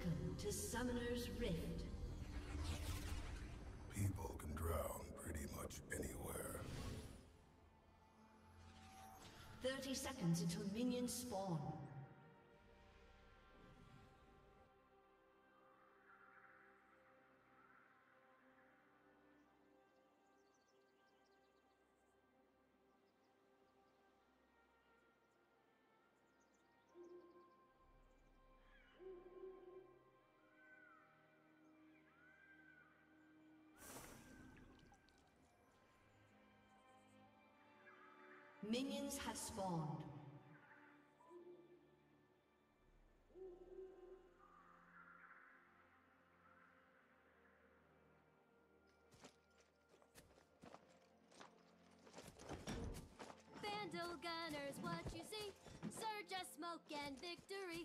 Welcome to Summoner's Rift. People can drown pretty much anywhere. 30 seconds until minions spawn. Minions have spawned. Vandal gunners, what you see? Surge of smoke and victory.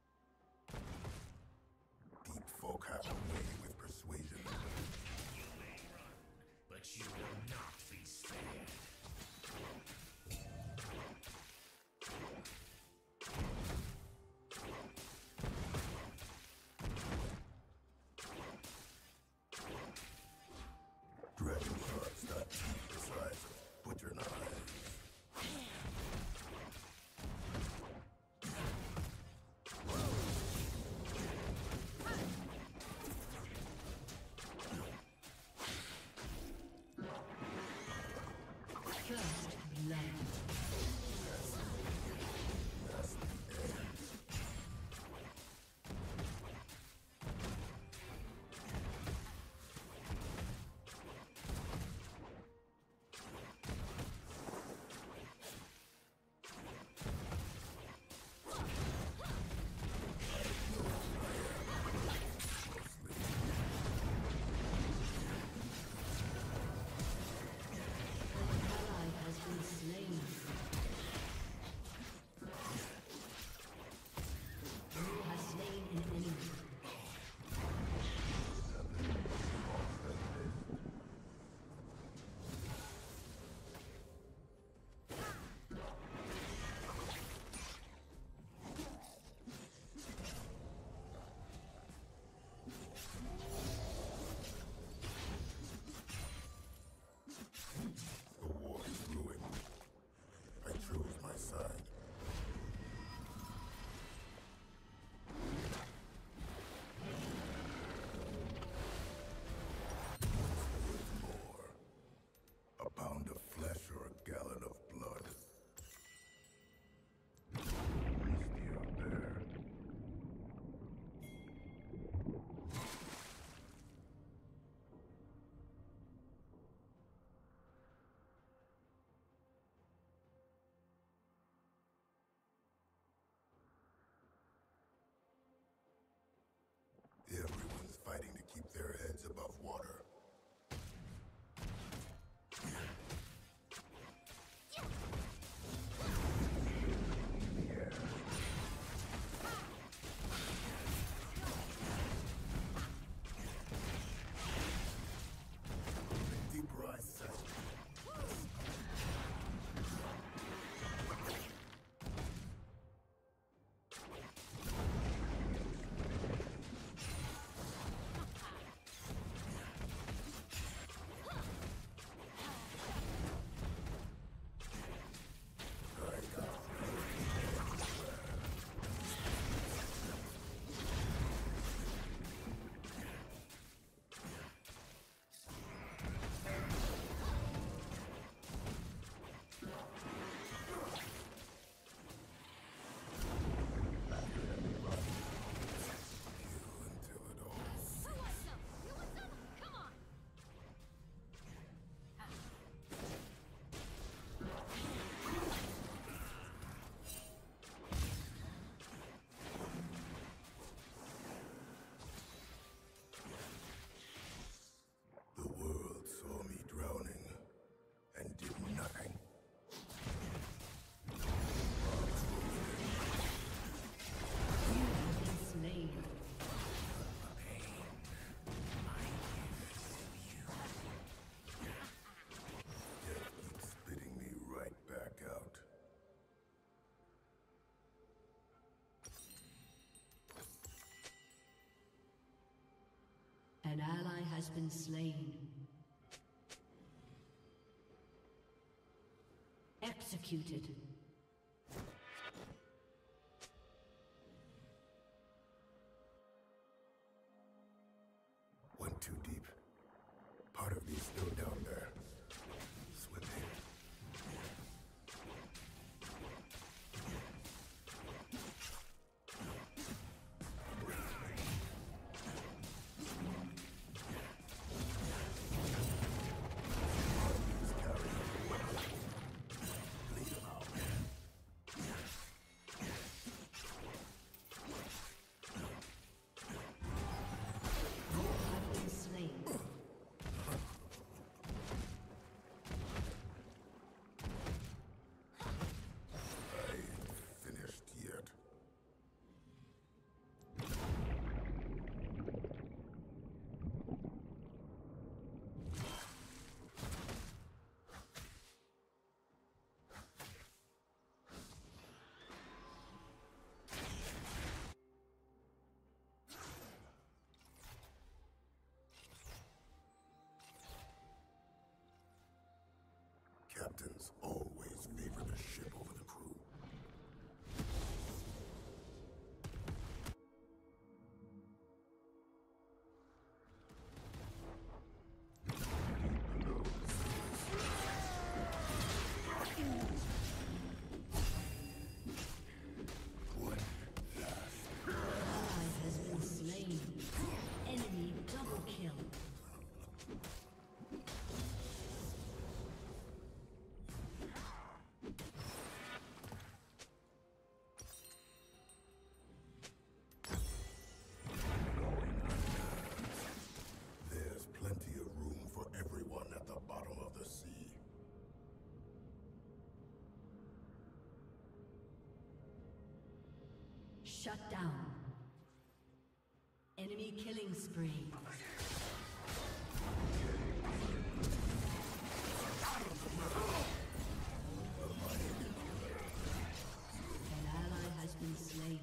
Deep folk have a way with persuasion. been slain. Executed. Went too deep. Part of me is still down there. Slipping. Captains always favor the ship over the crew. Shut down. Enemy killing spree. An ally has been slain.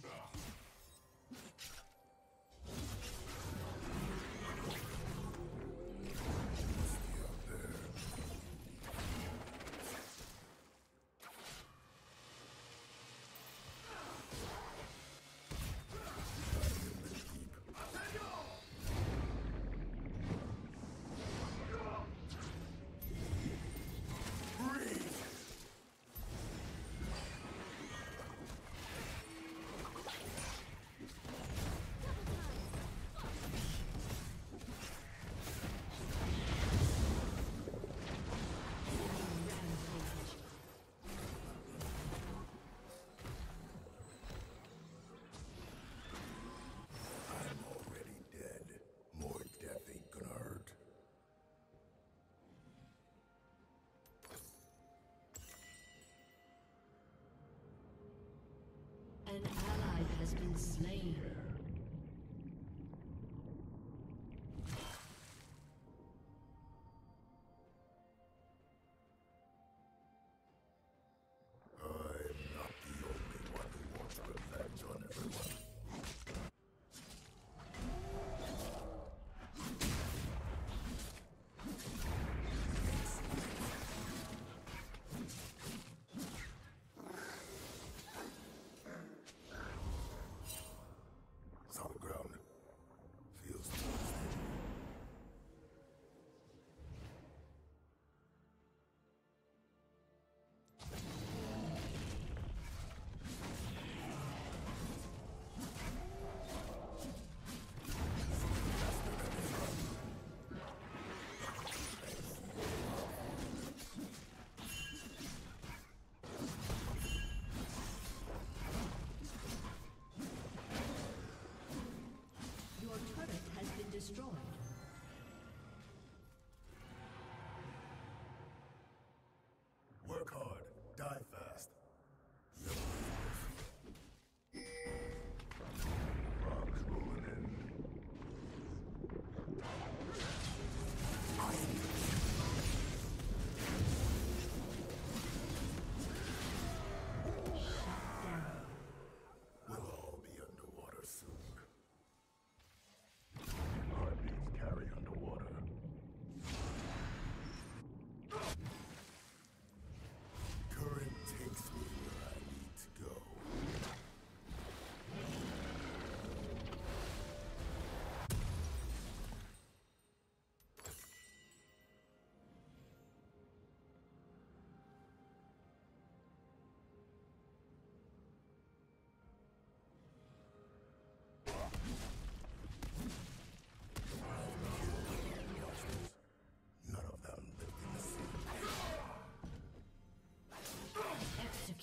An ally has been slain.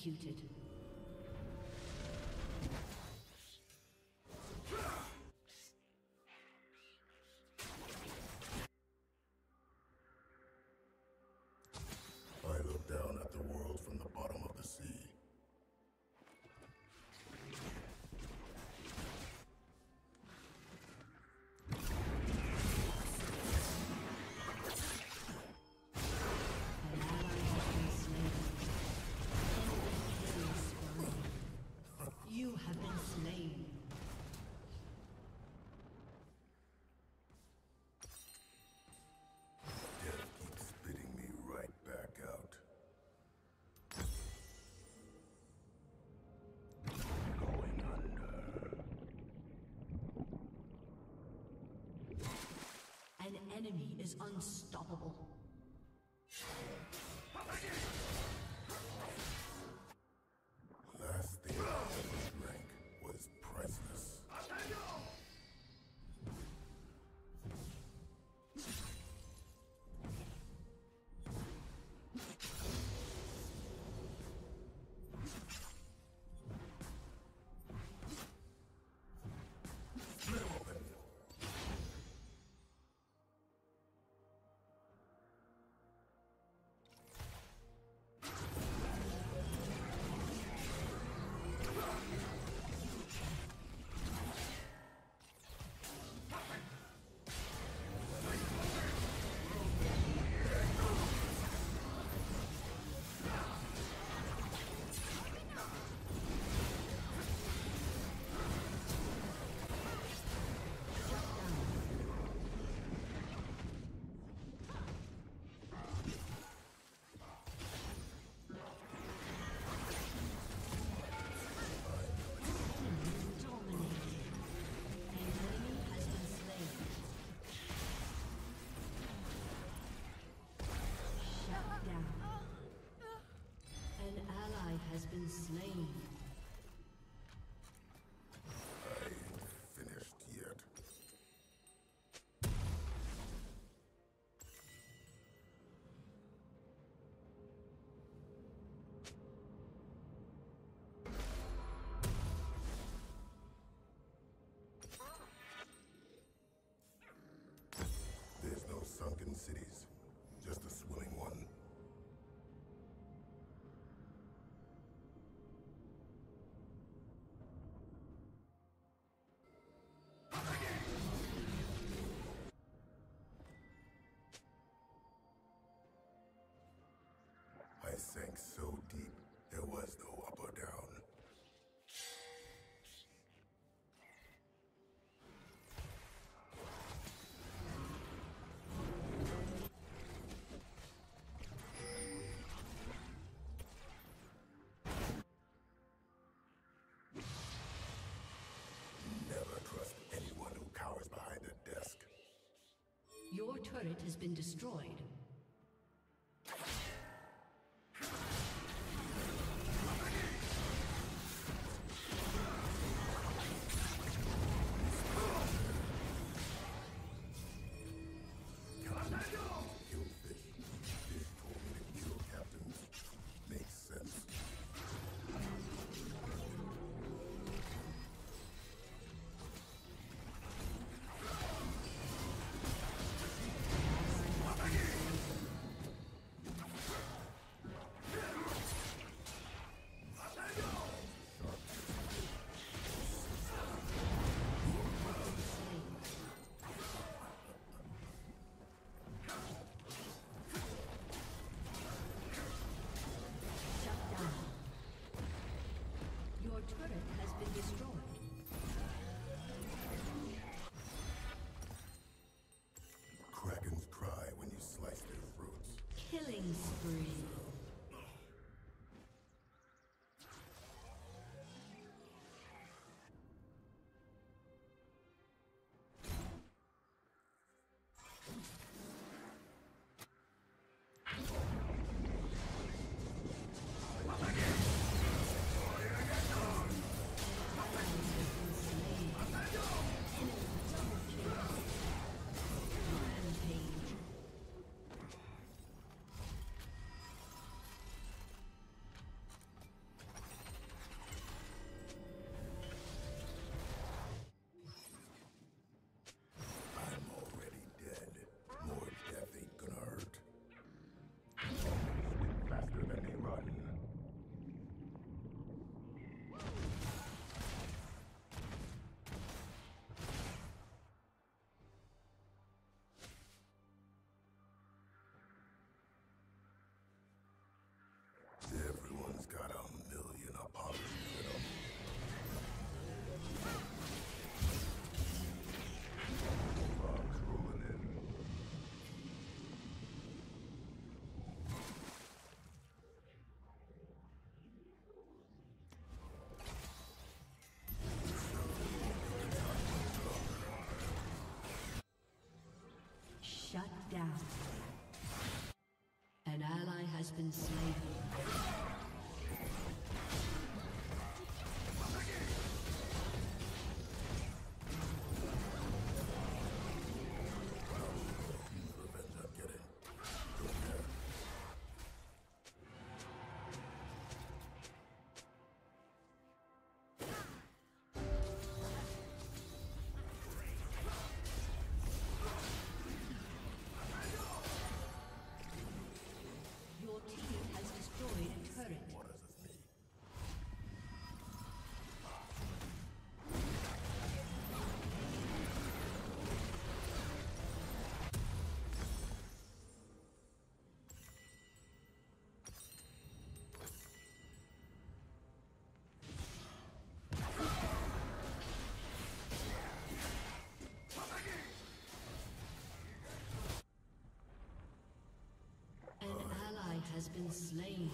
executed. I look down at the world from the bottom of the sea. You have been slain. Death keeps spitting me right back out. Going under. An enemy is unstoppable. Last thing I ever drank was priceless. Split 'em open. Has been slain. I ain't finished yet. There's no sunken cities, just a swimming one. I sank so deep, there was no up or down. Never trust anyone who cowers behind a desk. Your turret has been destroyed. Killing spree. has been slain. Your team has destroyed a turret. An ally has been slain.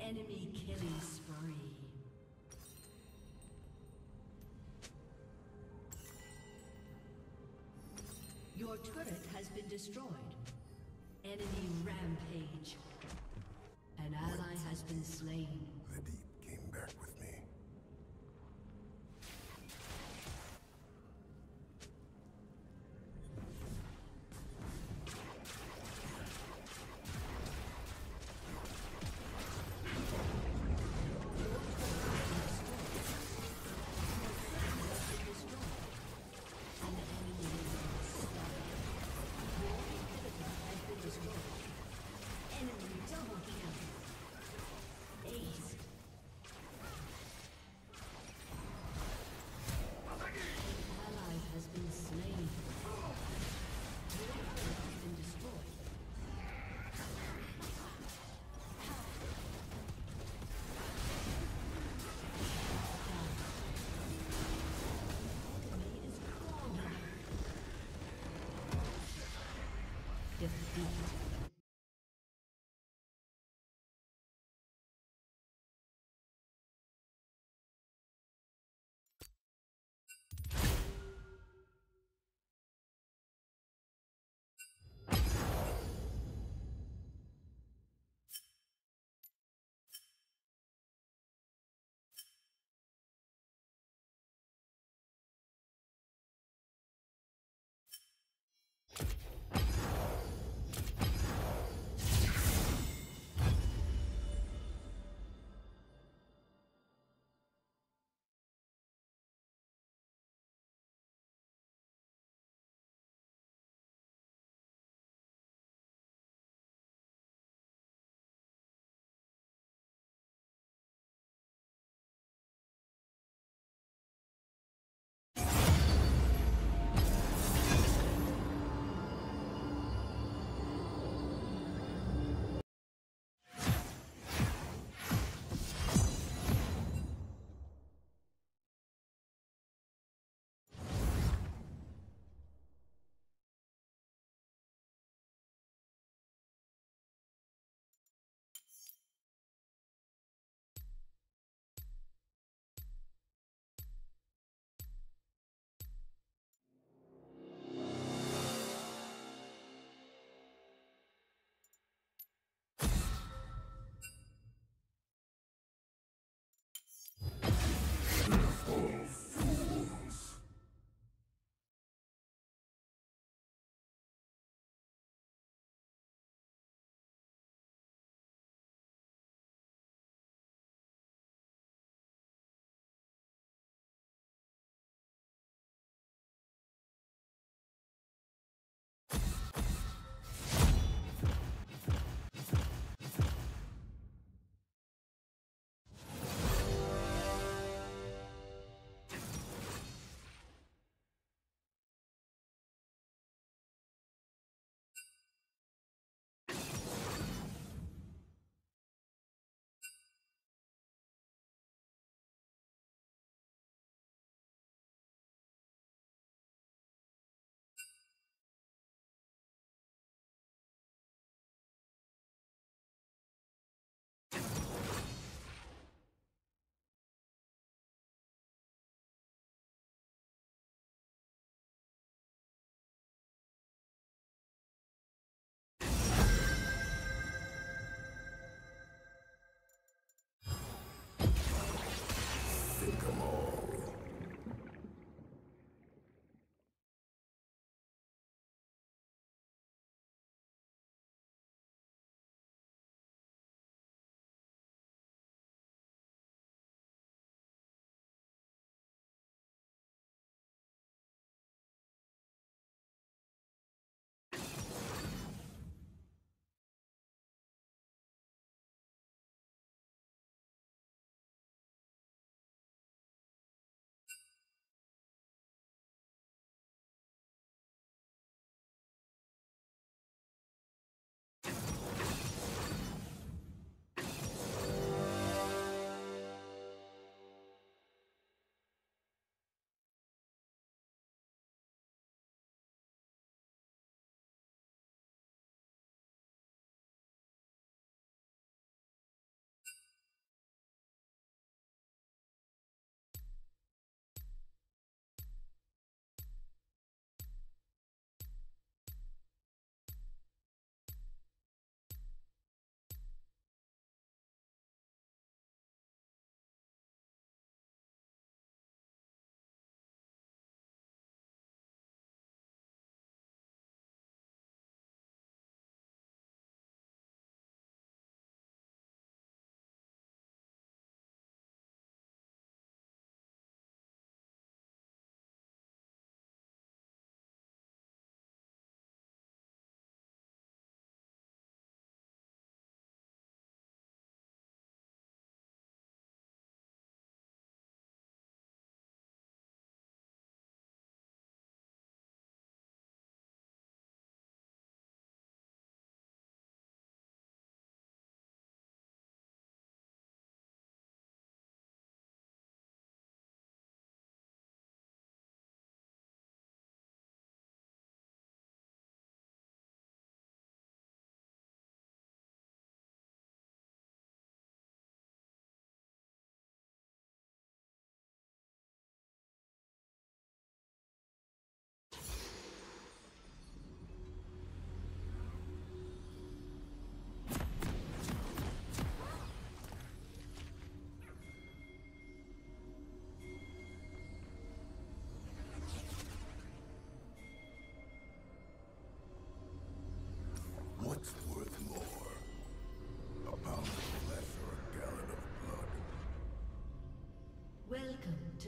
Enemy killing spree. Your turret has been destroyed. Enemy rampage. An ally has been slain. The deep came back with me.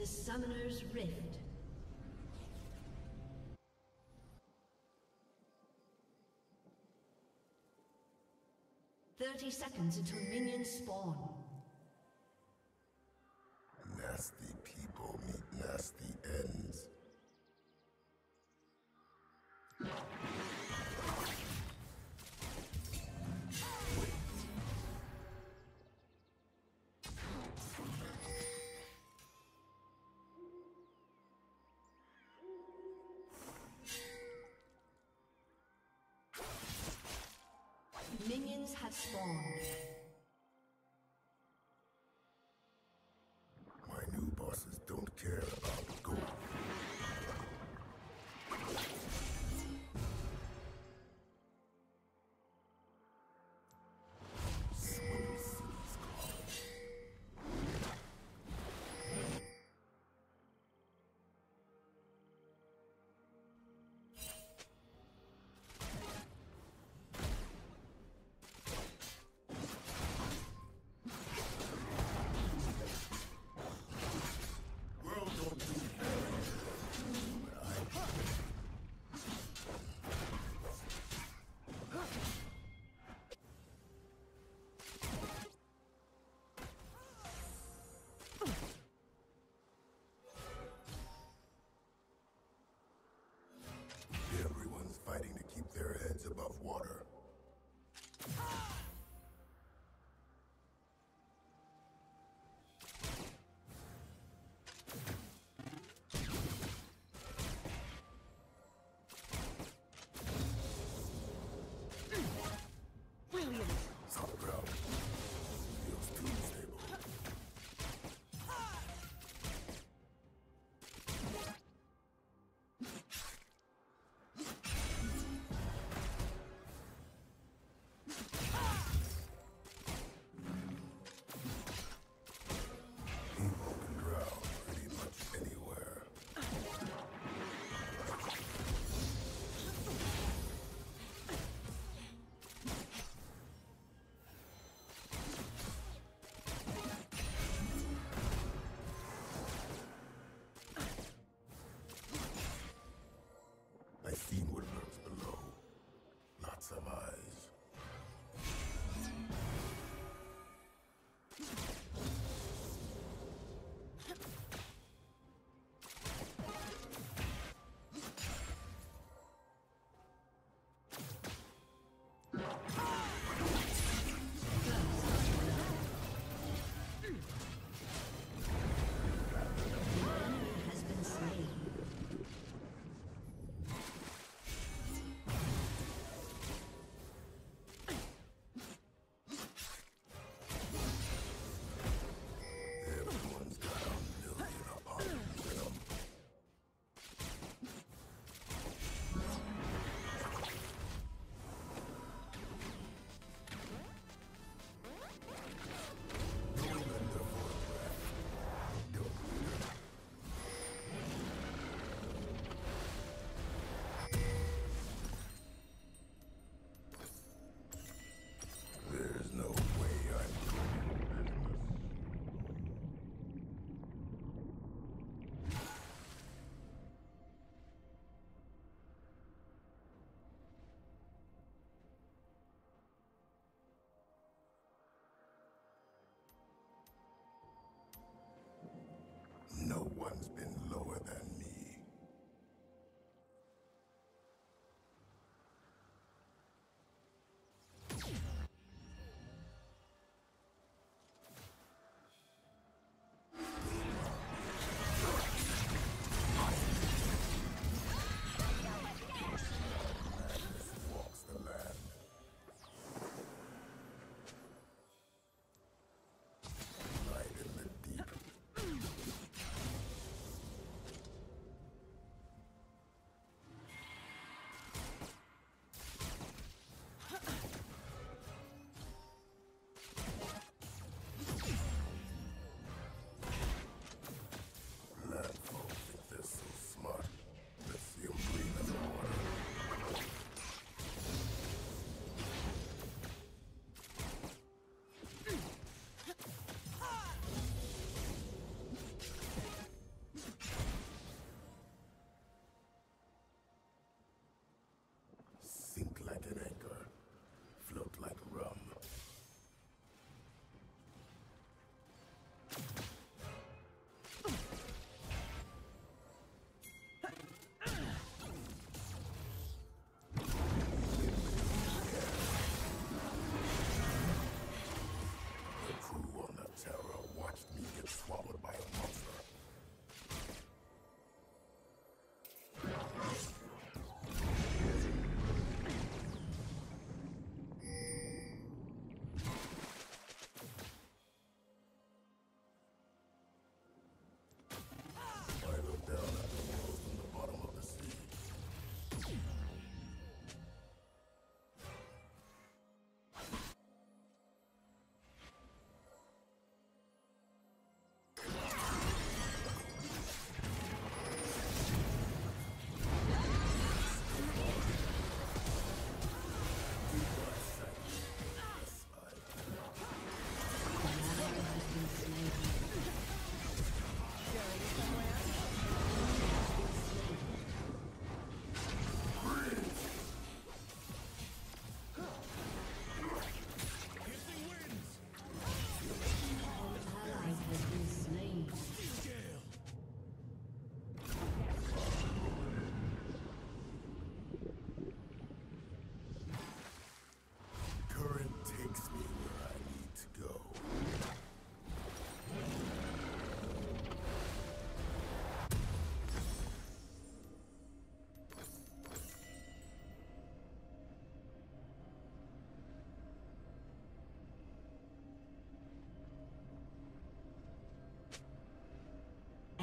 Summoner's Rift. "30 seconds until minions spawn." Nasty people meet nasty ends. Minions have spawned. My new bosses don't care about gold.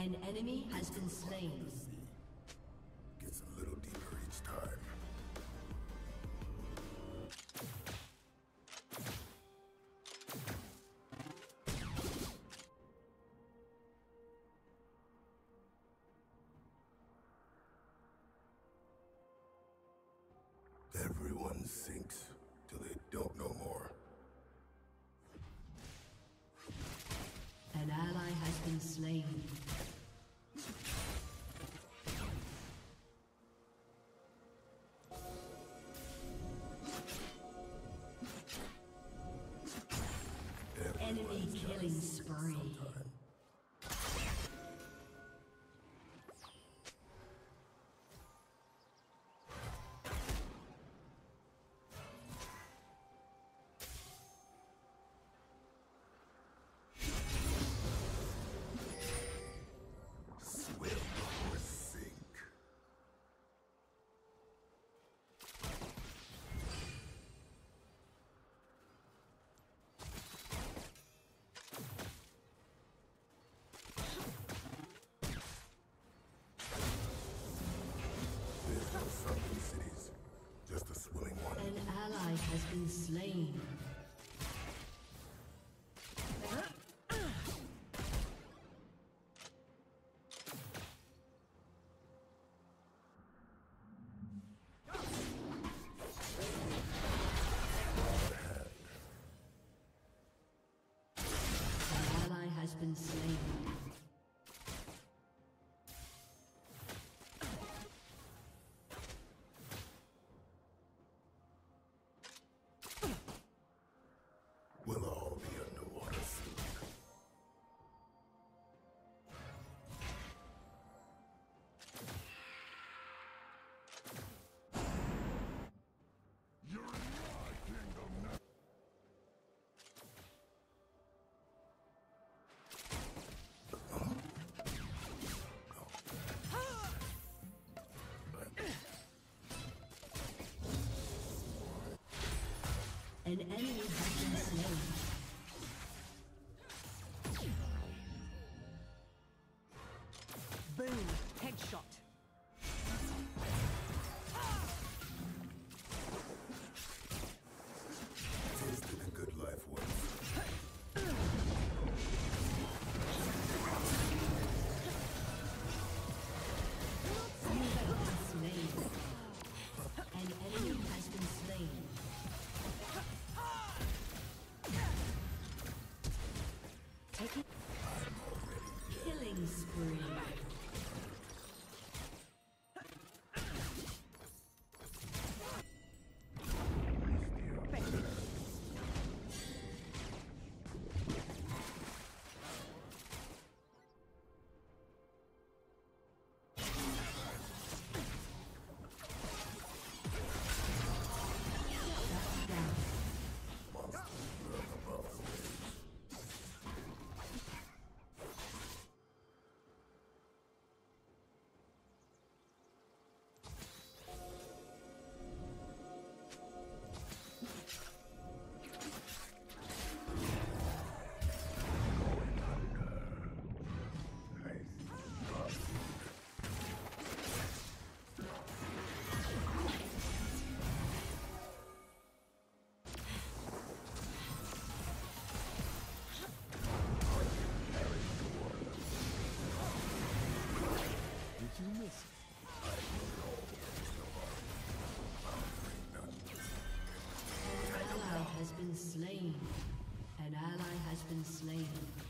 An enemy has been slain. Gets a little deeper each time. Everyone sinks till they don't know more. An ally has been slain. Enemy killing spree. Swim or sink. There's no sunken cities, just a swimming one. An ally has been slain. An ally has been slain. We'll all be underwater soon. An enemy has been slain. Boom! Headshot. Tasted a good life once. Slain. An enemy has been slain. Take it. Killing spree. Been slain. An ally has been slain.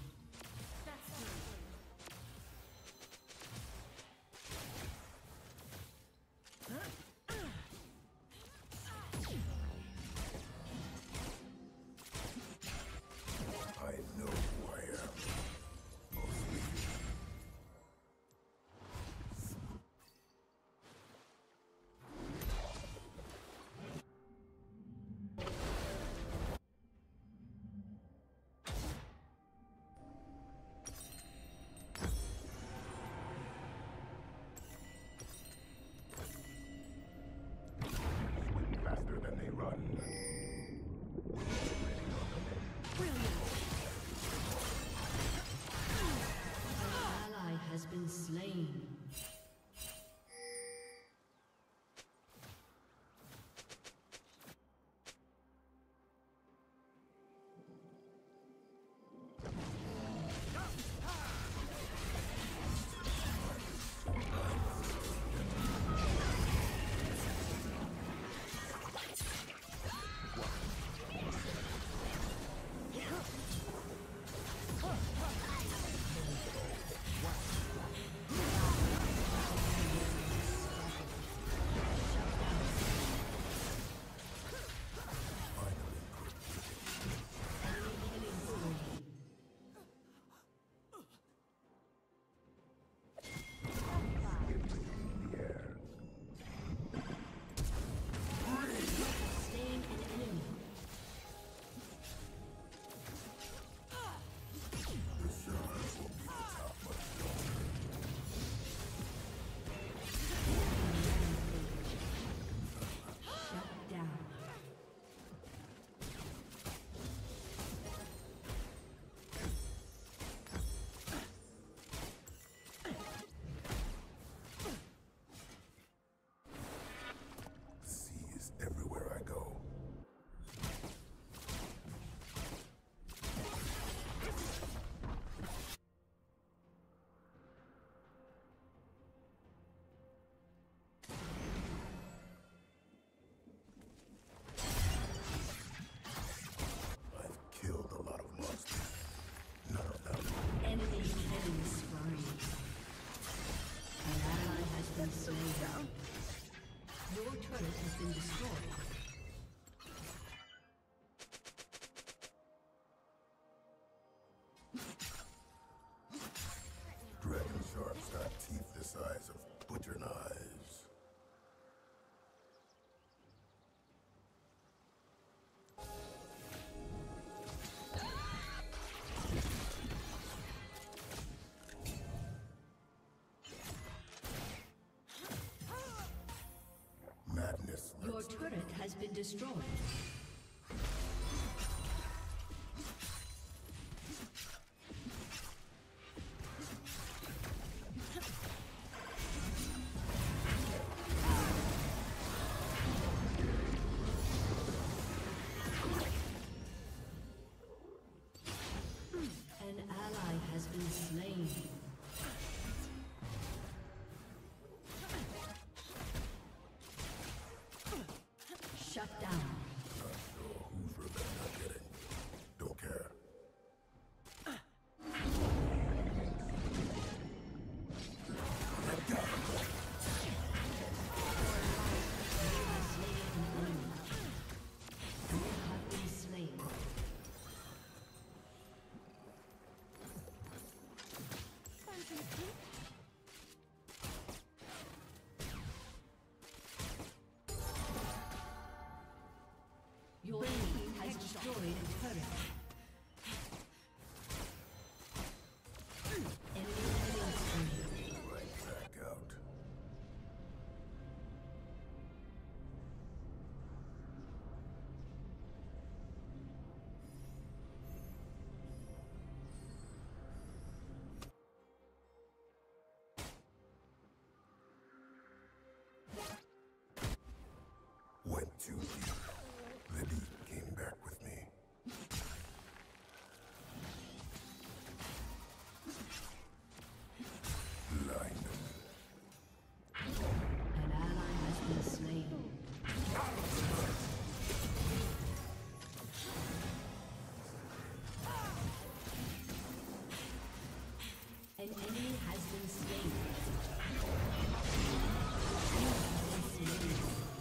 I know who I am. Mostly. destroyed. An ally has been slain. Shut down. Hoover better not get it. Don't care. Your team has destroyed a turret. Enemy killing spree. Right back out. Went too deep. Libby came back with me. Blind them. An ally has been slain. An enemy has been slain. You have been slain.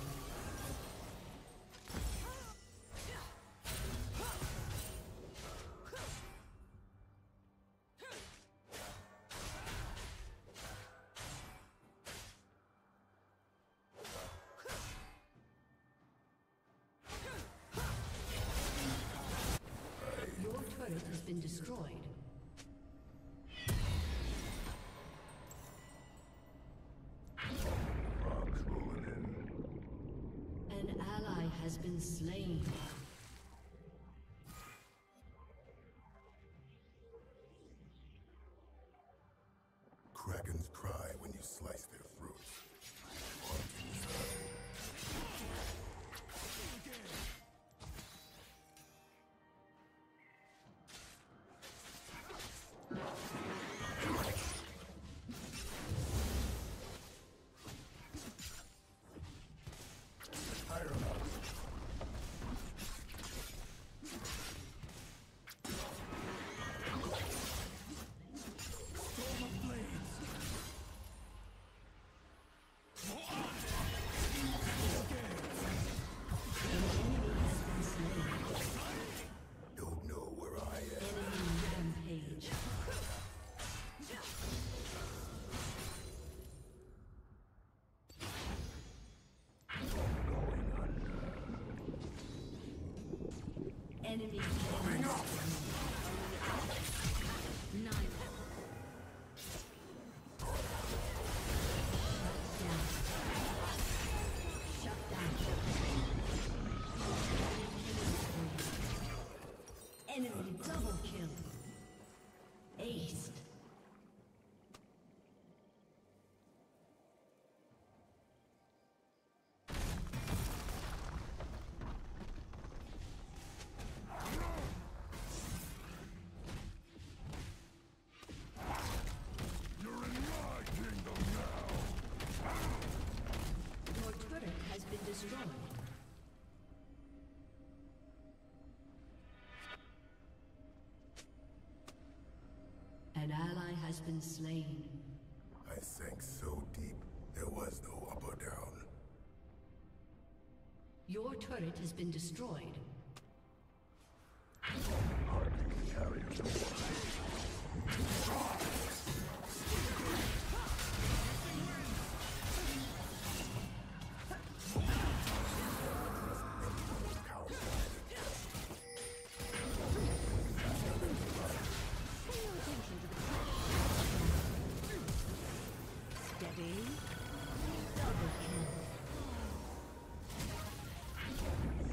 Your turret has been destroyed. Rocks rolling in. An ally has been slain. Krakens cry when you slice their throats. Don't know where I am. Enemy rampage. Enemy killing Nine. Shut down. Enemy double kill. Aced. Your turret has been destroyed. An ally has been slain. I sank so deep, there was no up or down. Your turret has been destroyed. Hardly carriers of Steady. Double kill.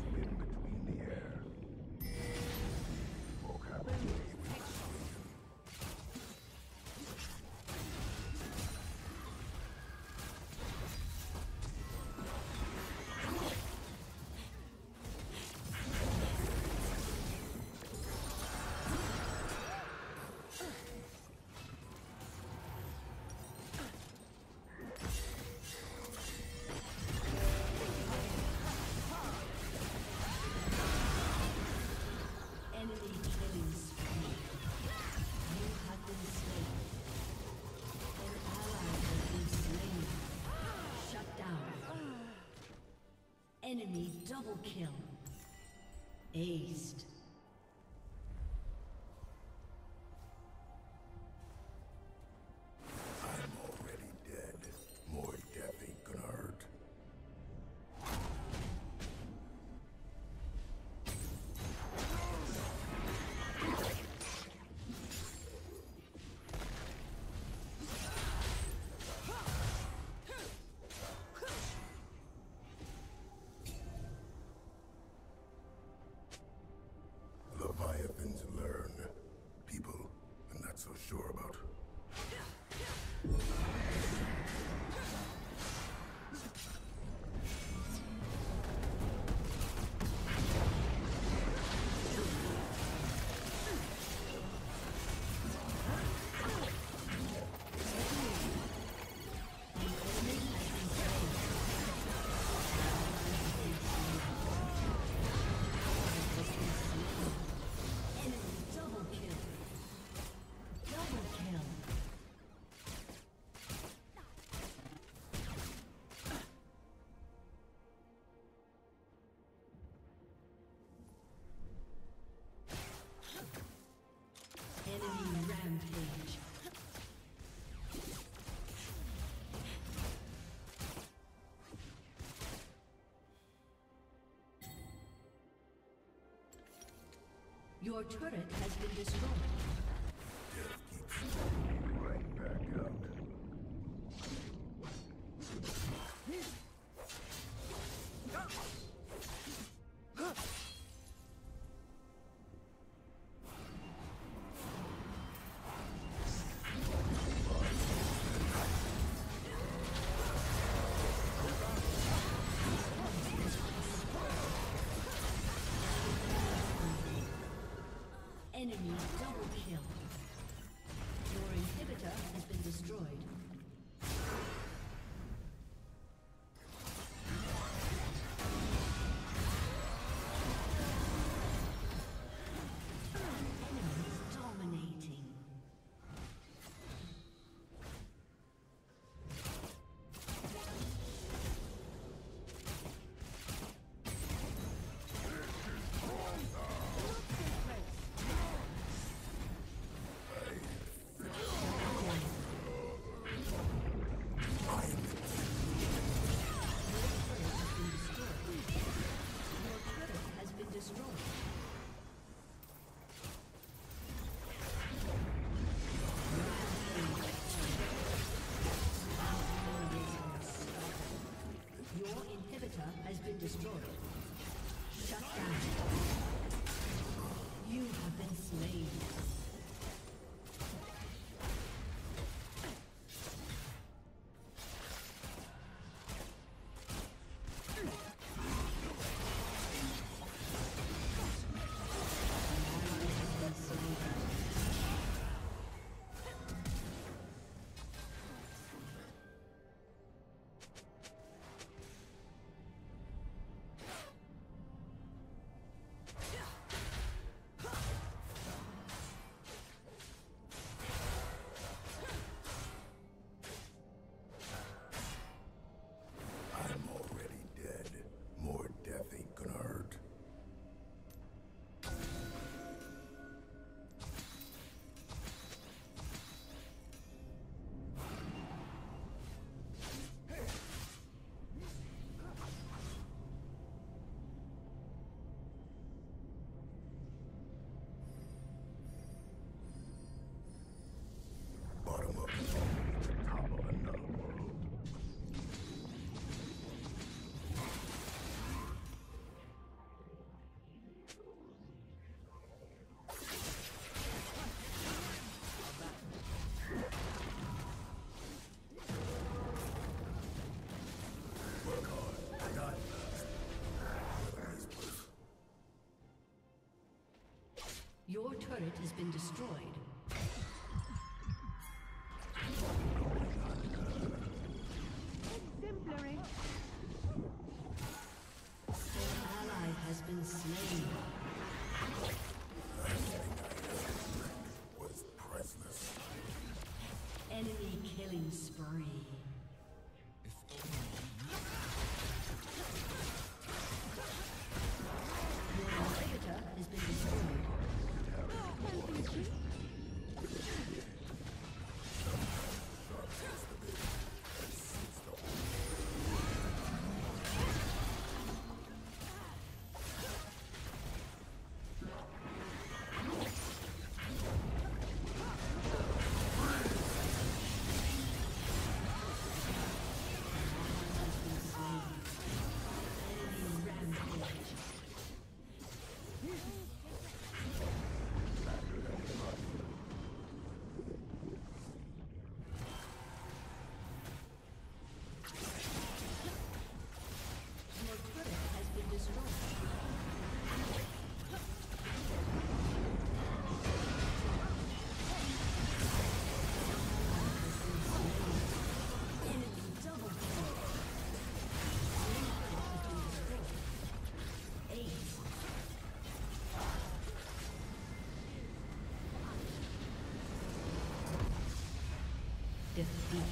Enemy double kill. Aced. I'm already dead. More death ain't gonna hurt. Leviathans learn. People I'm not so sure about. Enemy double kill. Double kill. Enemy rampage. Your turret has been destroyed. Death keeps coming right back out. Enemy double kill. Your inhibitor has been destroyed. Enemies dominating. Your turret has been destroyed. Your inhibitor has been destroyed. Shut down. You have been slain. I'm already dead. More death ain't gonna hurt. Bottom of the top of another world. Work hard, die fast. Enemies proof. Your turret has been destroyed. Exemplary. An ally has been slain. Last thing I ever was priceless. Enemy killing spree. Defeat.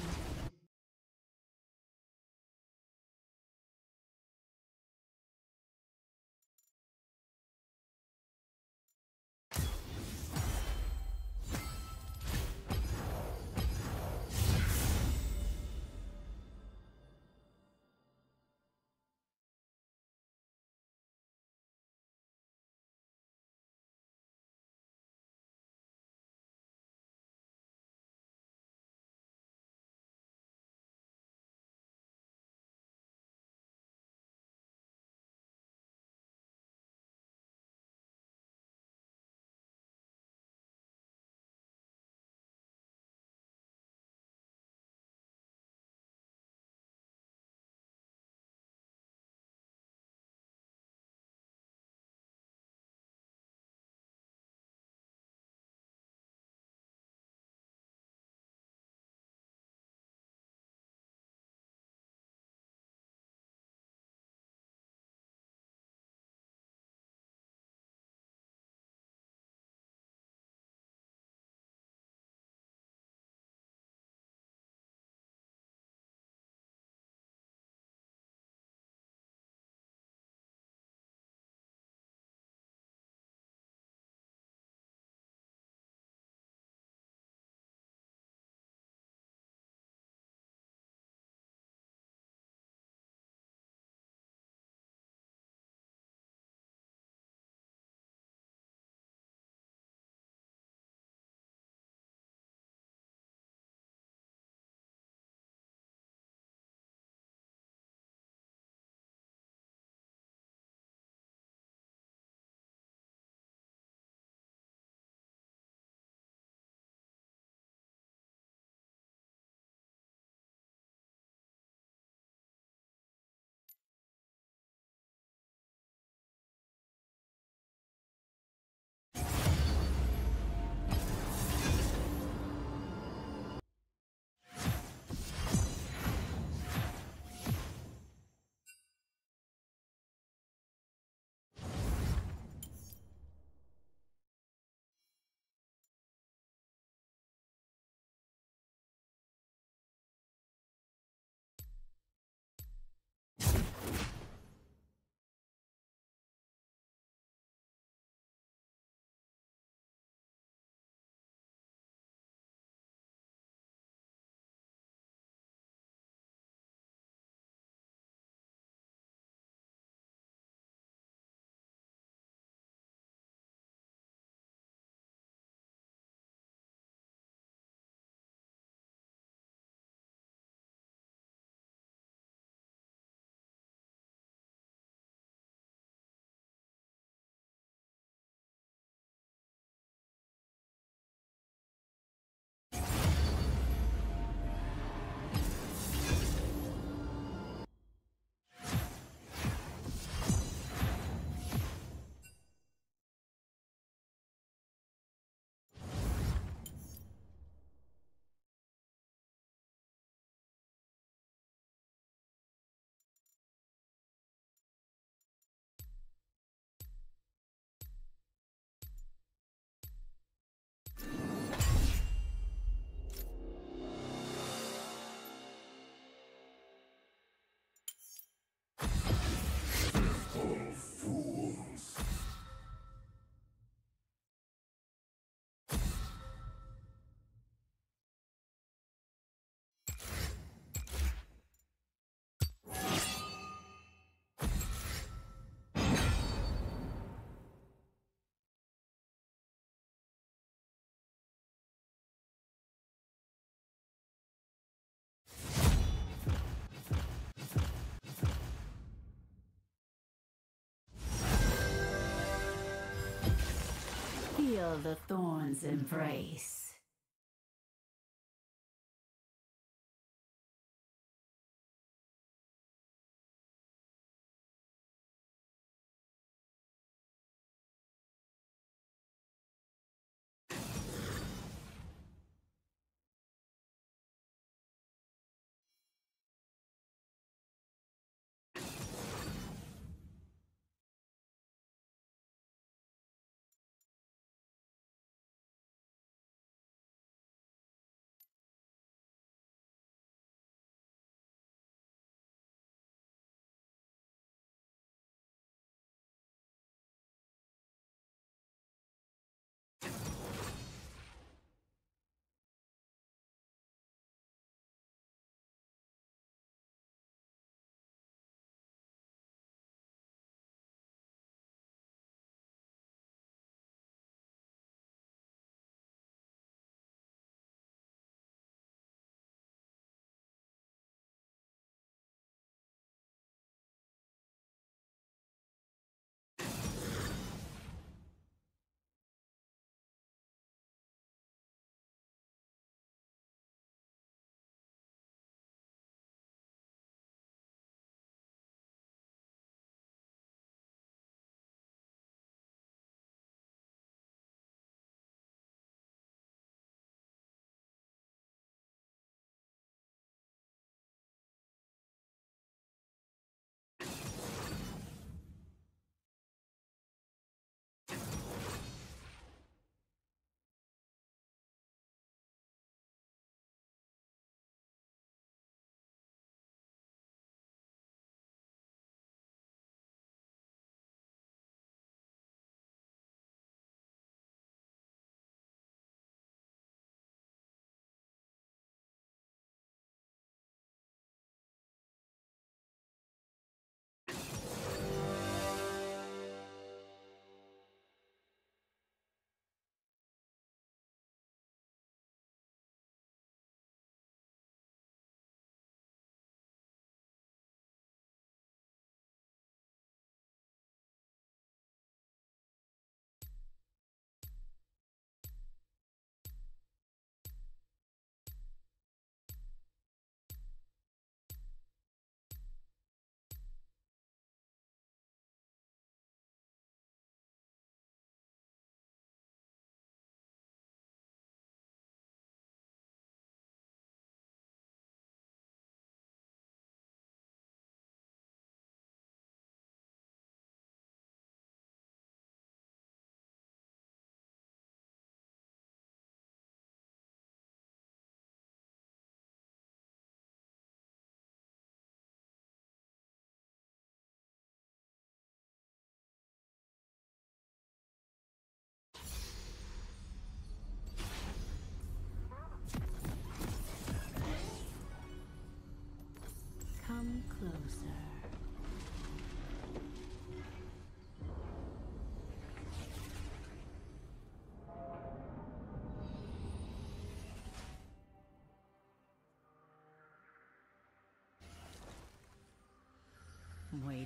Feel the thorns embrace.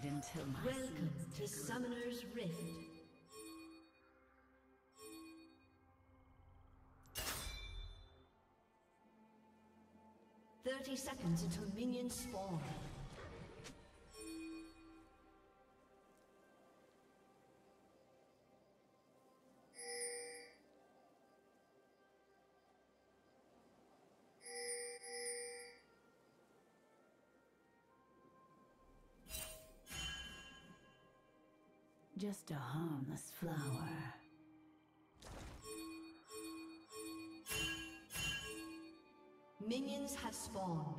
Wait until my Welcome seeds to take root. Summoner's Rift. "30 seconds until minions spawn. Just a harmless flower. Minions have spawned.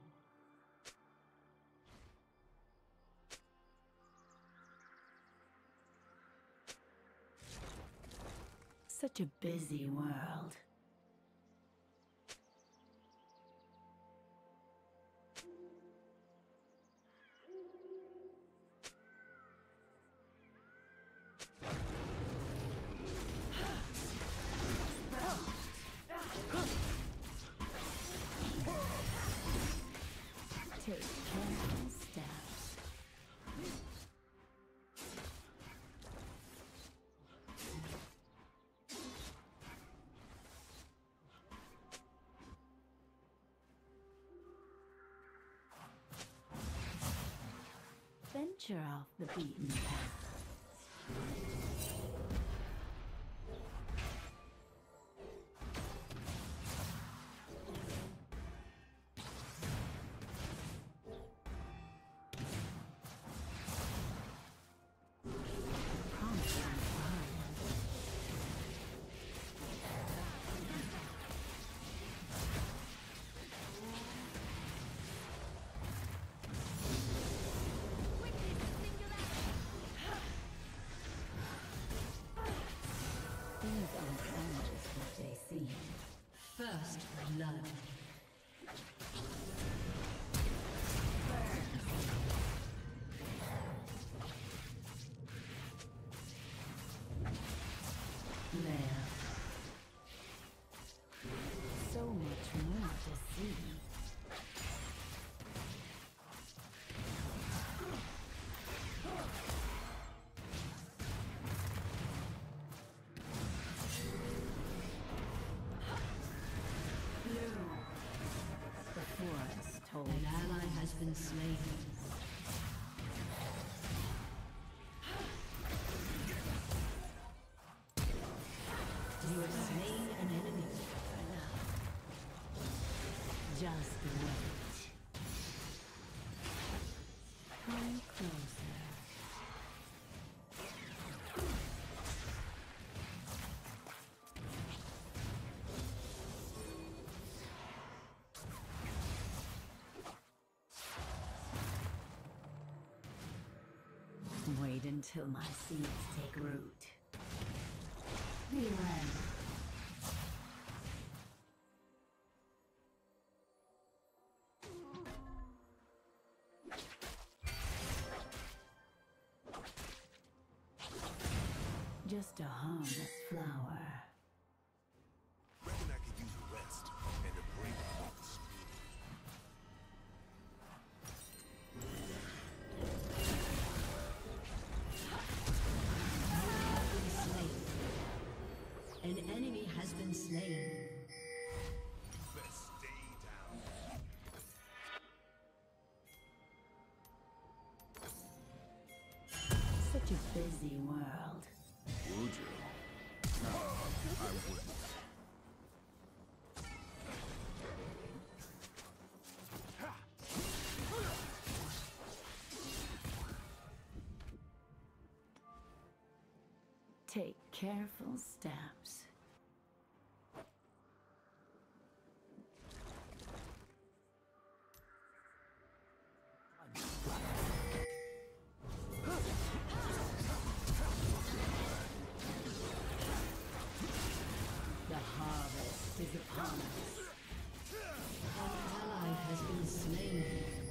Such a busy world. Take careful steps. Venture off the beaten path. Things aren't just what they seem. First blood. There. So much more to see. The forest holds An ally has been slain. You have slain an enemy. just wait. Come closer. Wait until my seeds take root. Relent. Just a harmless flower. Reckon I could use a rest and a break off the screen. An enemy has been slain. Best stay down. Such a busy world. Would you? No, I wouldn't. Take careful steps. The harvest is upon us. An ally has been slain.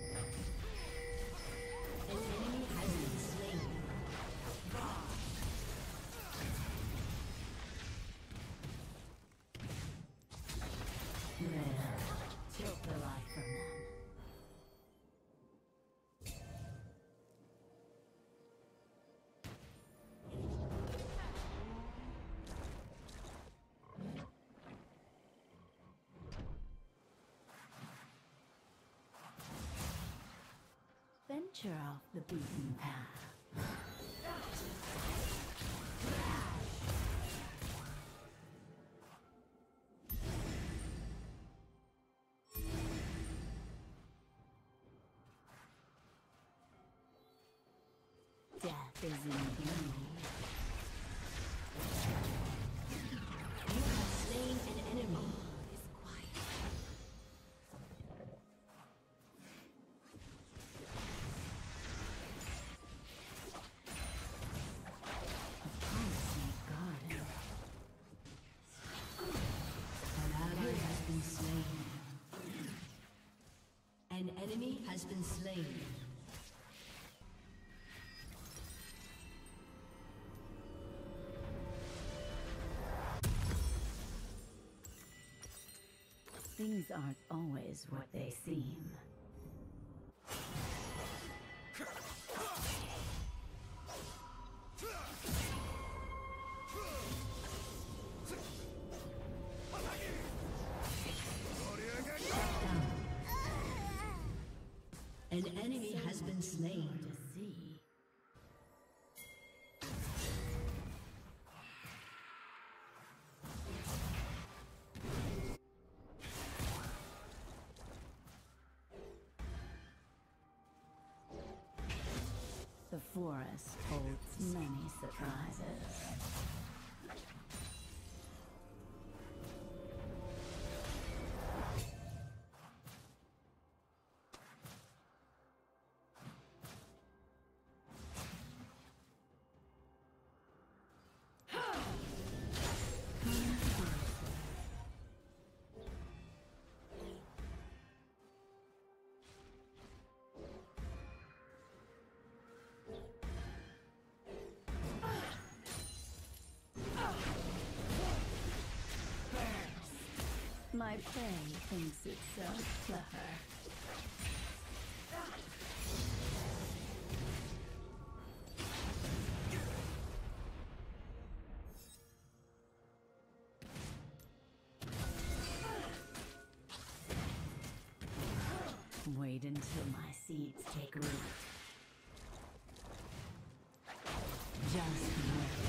An enemy has been slain. There. Take the life from them. Venture off the beaten path. Death is in you. You have slain an enemy. Is quiet. Promising garden. An ally has been slain. An enemy has been slain. Things aren't always what they seem. An enemy has been slain. To see. The forest holds many surprises. My prey thinks it's so clever. Wait until my seeds take root. Just wait.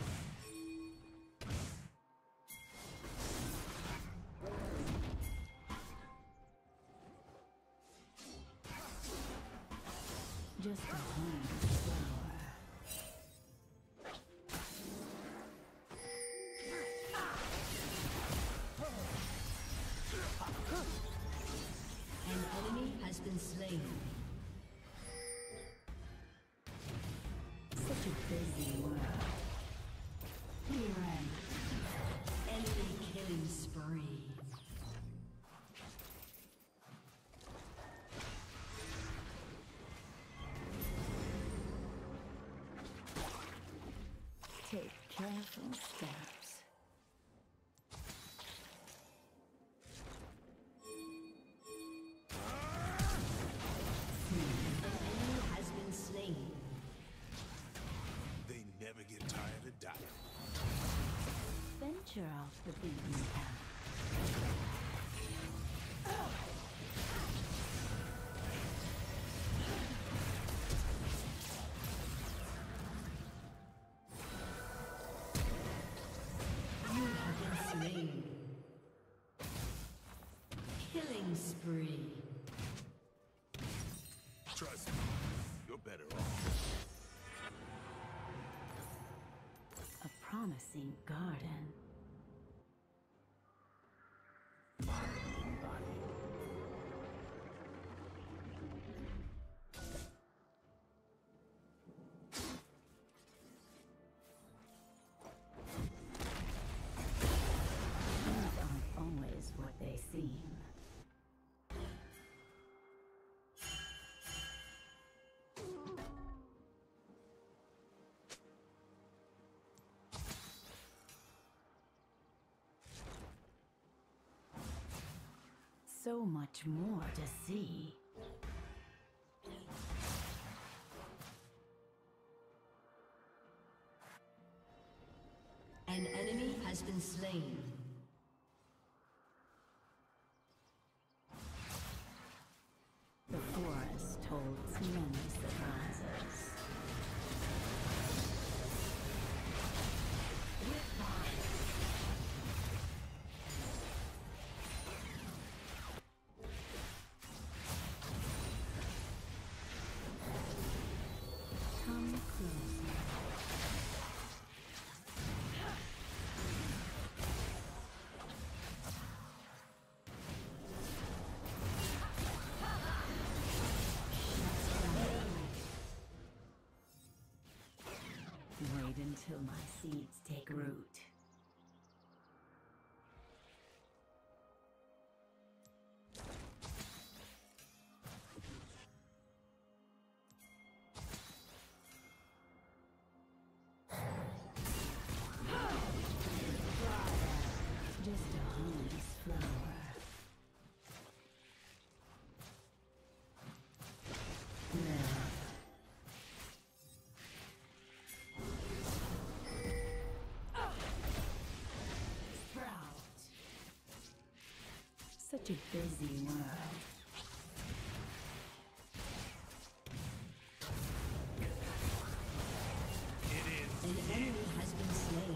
Just a hungry flower. An enemy has been slain. Such a busy world. Here Enemy killing spree. take careful steps. Has been slain. They never get tired of dying. Venture off the beaten path. You have been slain. Killing spree. Trust me, you're better off. A promising garden. Things aren't always what they seem. So much more to see. An enemy has been slain. The forest holds many surprises. until my seeds take root. Just a harmless flower. Such a busy world. An enemy has been slain.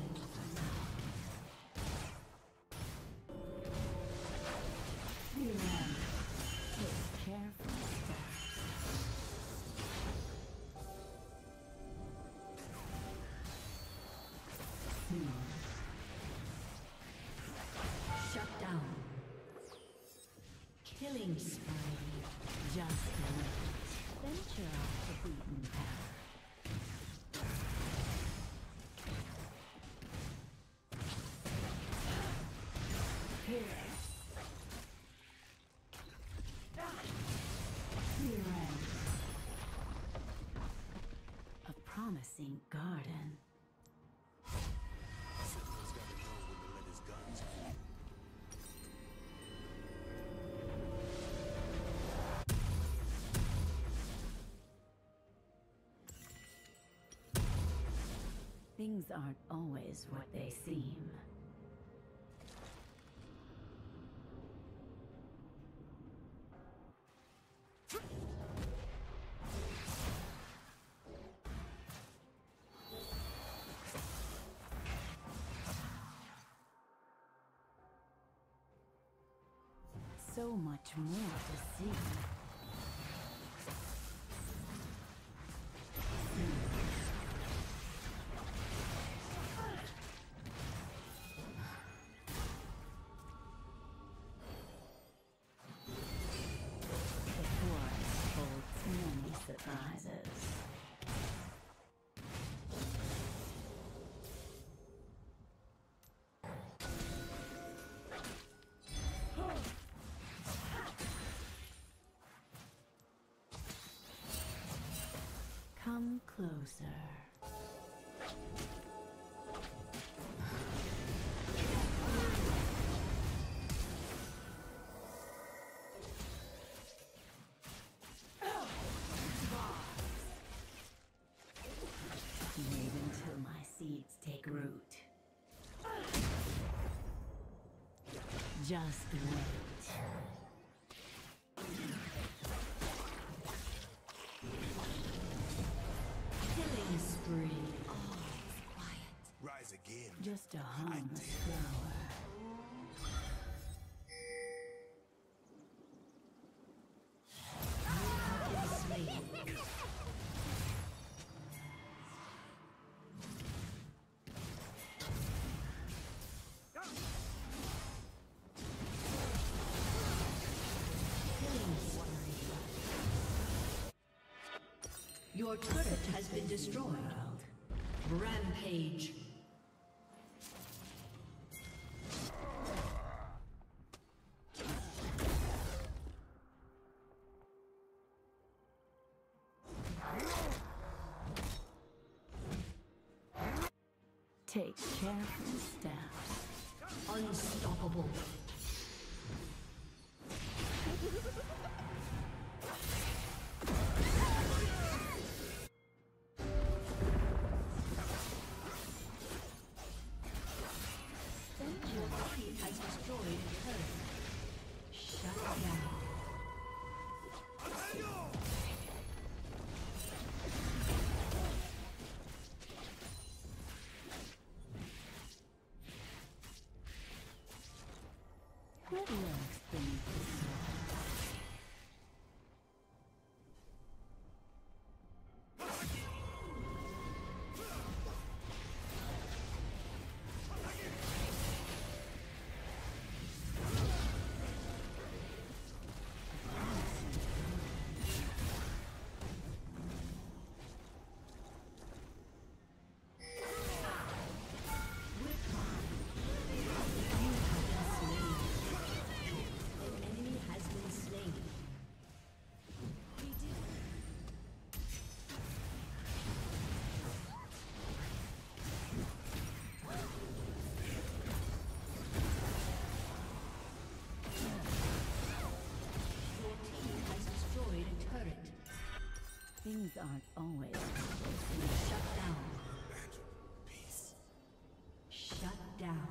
Take careful steps. Shut down. Killing spree. Just wait. Venture off the beaten path. Here. A promising garden. Someone's gotta know when to let his guns cool. Things aren't always what they seem. So much more to see. The forest holds many surprises. Come closer. Wait until my seeds take root. Just wait. Killing spree. Oh, it's quiet. Rise again. Just a harmless flower. Slain. Killing spree. Your turret has been destroyed. Rampage. Take careful steps. Unstoppable. Your team has destroyed a turret. Shut down. What lurks beneath the surface? Things aren't always Shut down. Peace. Shut down.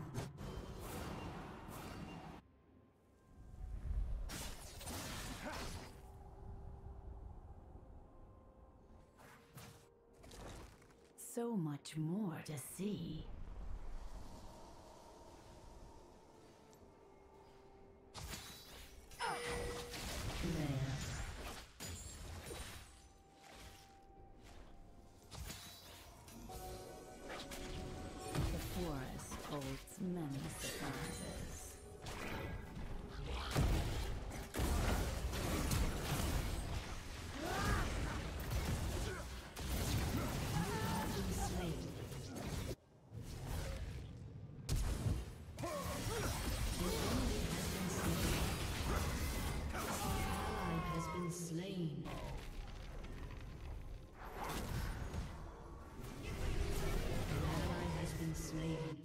so much more to see. There. The forest holds many surprises. Slain. An ally has been slain.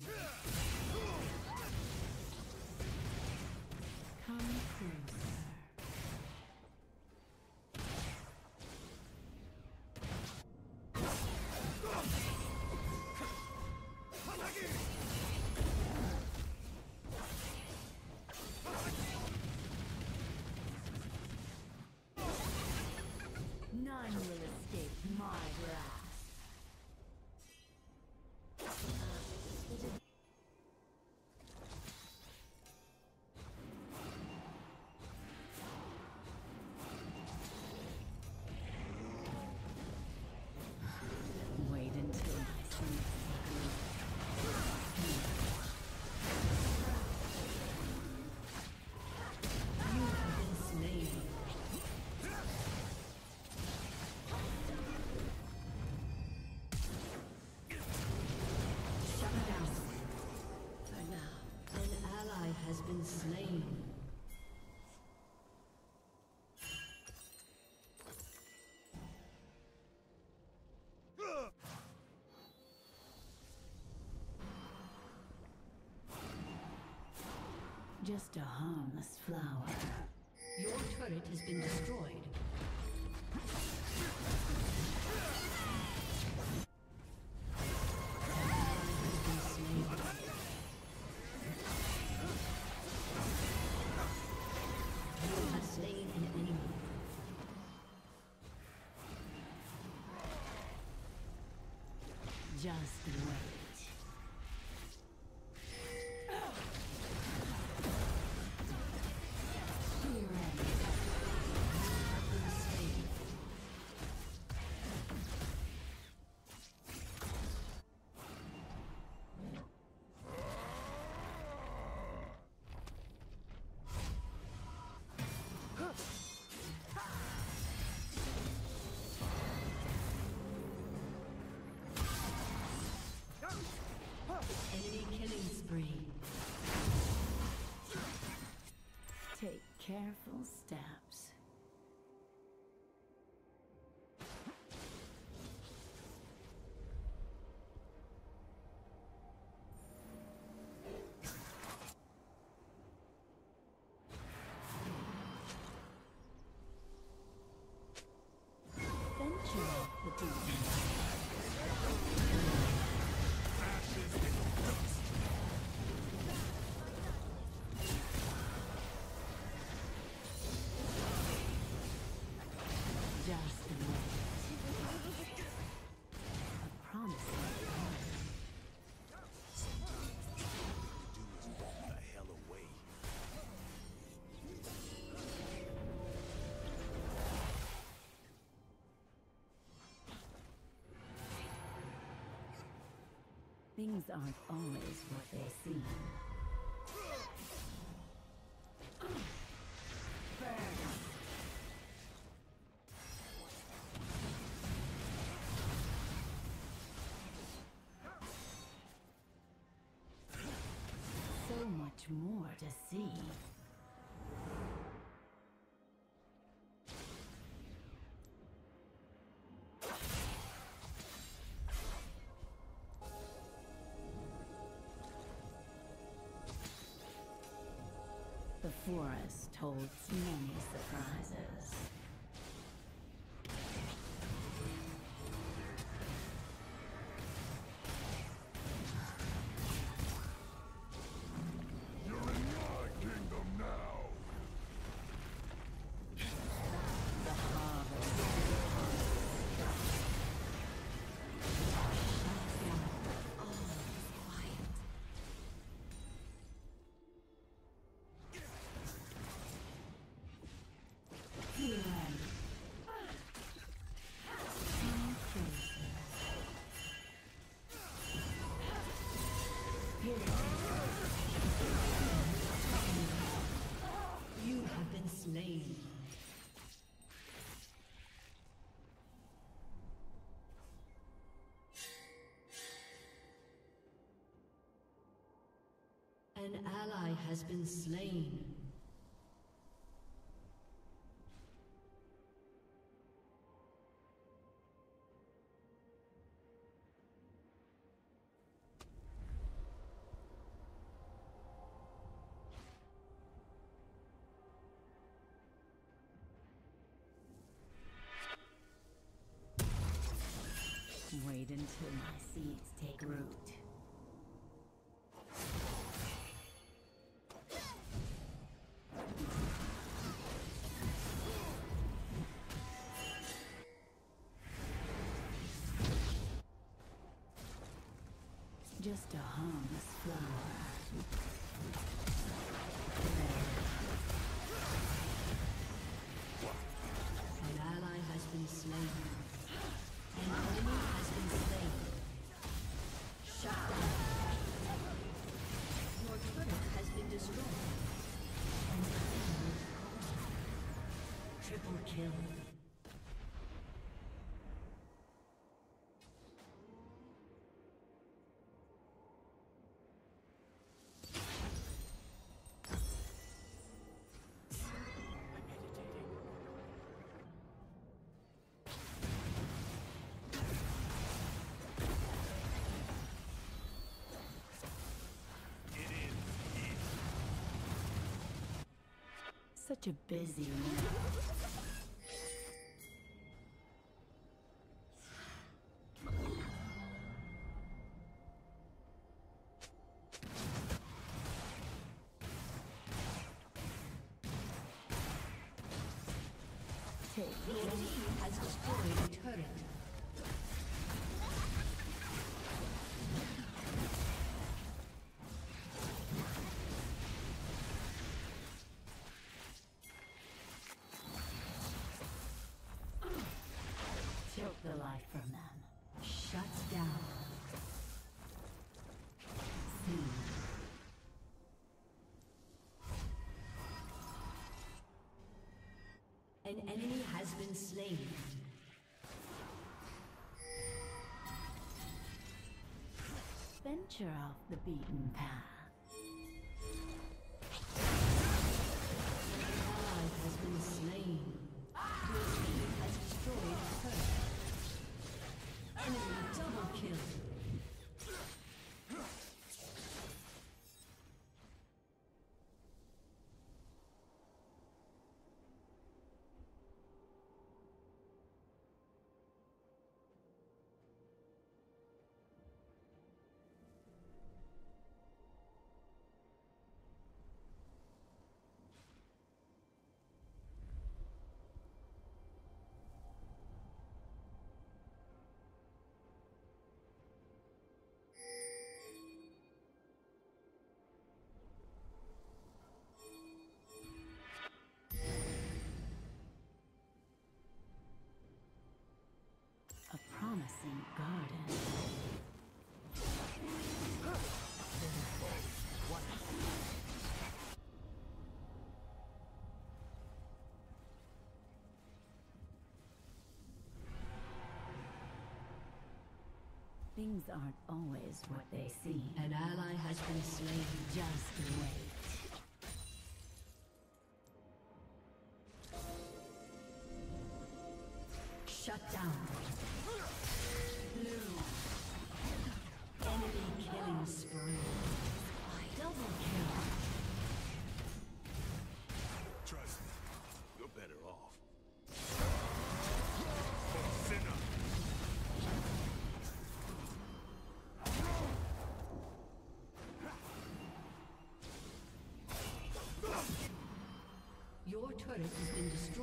Come closer. None will escape my wrath. Wait until I see You have been slain. Shut down. For now, an ally has been slain. just a harmless flower. Your turret has been destroyed. Just wait. Enemy killing spree. Take careful steps. Venture off the deep end. Just wait. A promising plan. Sometimes the only thing to do is walk the hell away. Things aren't always what they seem. So much more to see. The forest holds many surprises. An ally has been slain. Wait until my seeds take root. Just a harmless flower. An ally has been slain. An enemy has been slain. Shut down. Your turret has been destroyed. An enemy triple kill. Such a busy man. Your team has destroyed a turret. Took the life from them. Shut down. See. An enemy has been slain. Venture off the beaten path. An ally has been slain. Your team has destroyed a turret. Enemy double kill. A promising garden. Things aren't always what they seem. An ally has been slain. Just wait. Shut down. Blue. Enemy killing spree. Double kill. Trust me, you're better off. Sinner. Your turret has been destroyed.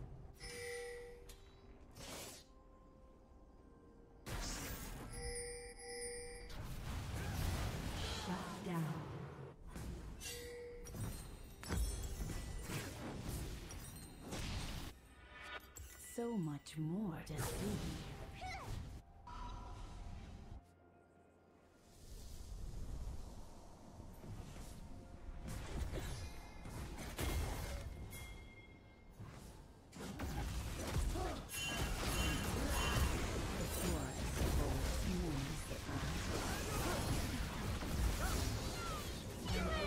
Shut down. So much more to see. An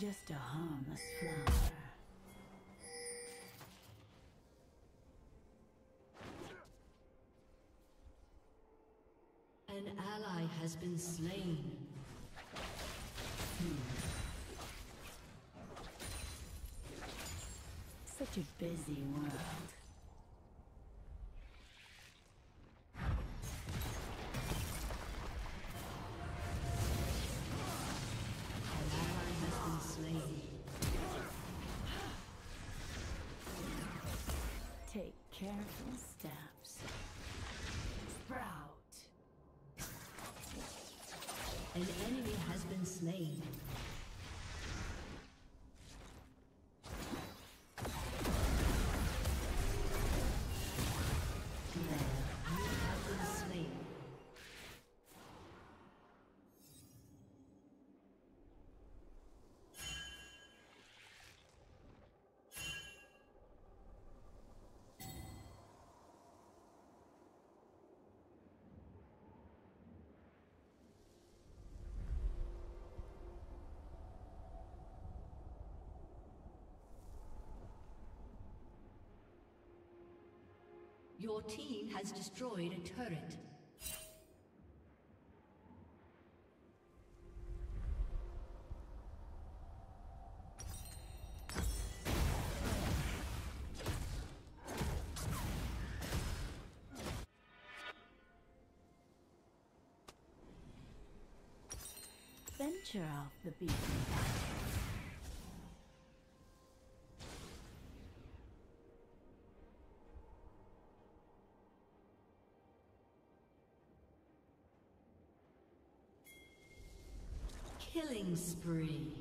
Just a harmless flower. An ally has been slain. Such a busy world. An ally has been slain. Take careful steps. Sprout. An enemy has been slain. Your team has destroyed a turret. Venture off the beaten path. Killing spree.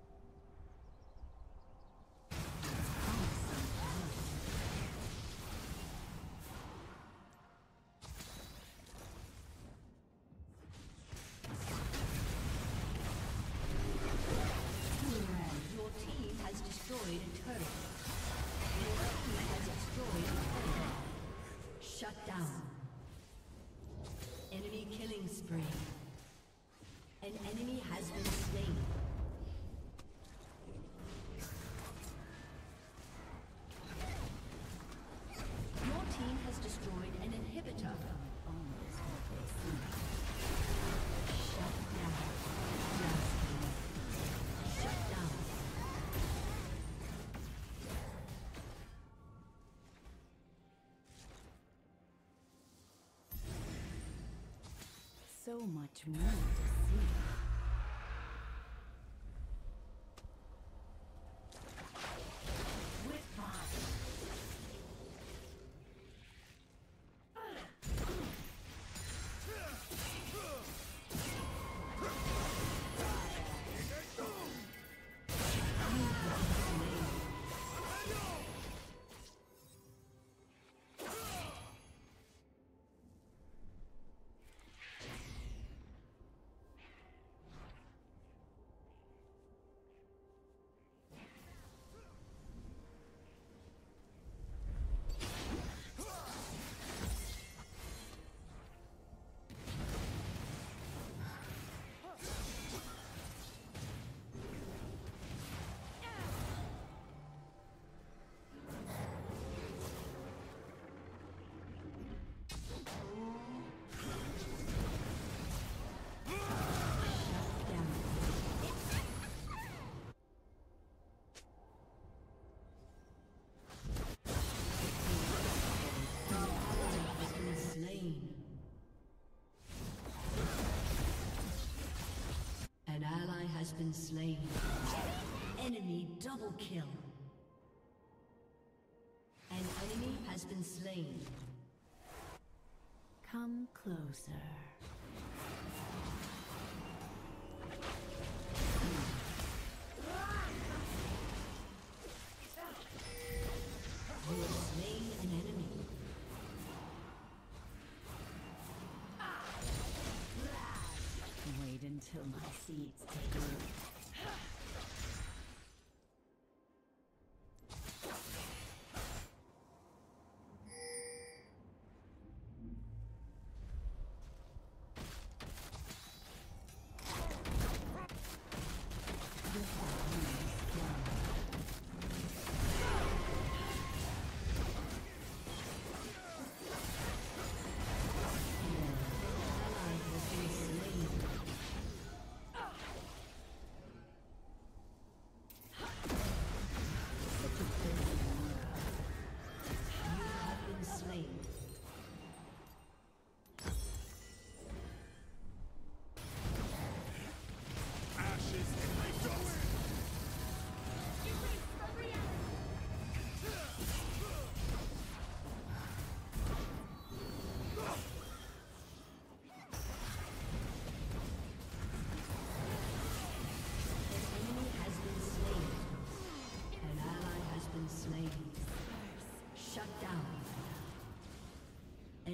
Your team has destroyed a turret. Your team has destroyed a turret. Shut down. Enemy killing spree. An enemy has been slain. Your team has destroyed an inhibitor. Shut down. Shut down. So much more to see. Has been slain. Enemy double kill. An enemy has been slain. Come closer. You have slain an enemy. Wait until my seeds take root. This is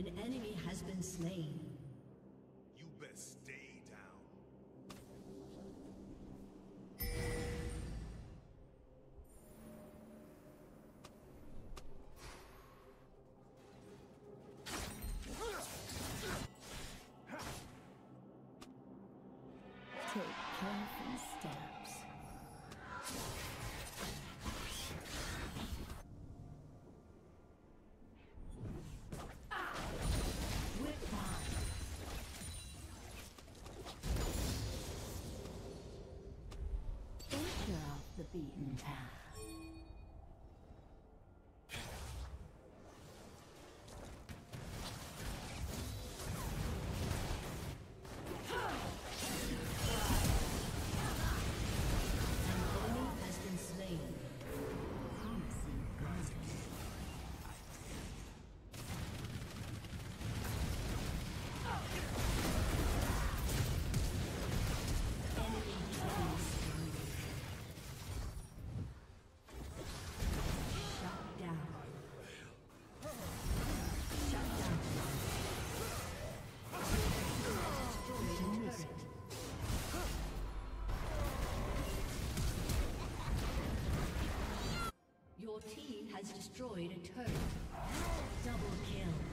An enemy has been slain. You best stay down. Take careful steps. Venture off the beaten path. Your team has destroyed a turret. Double kill.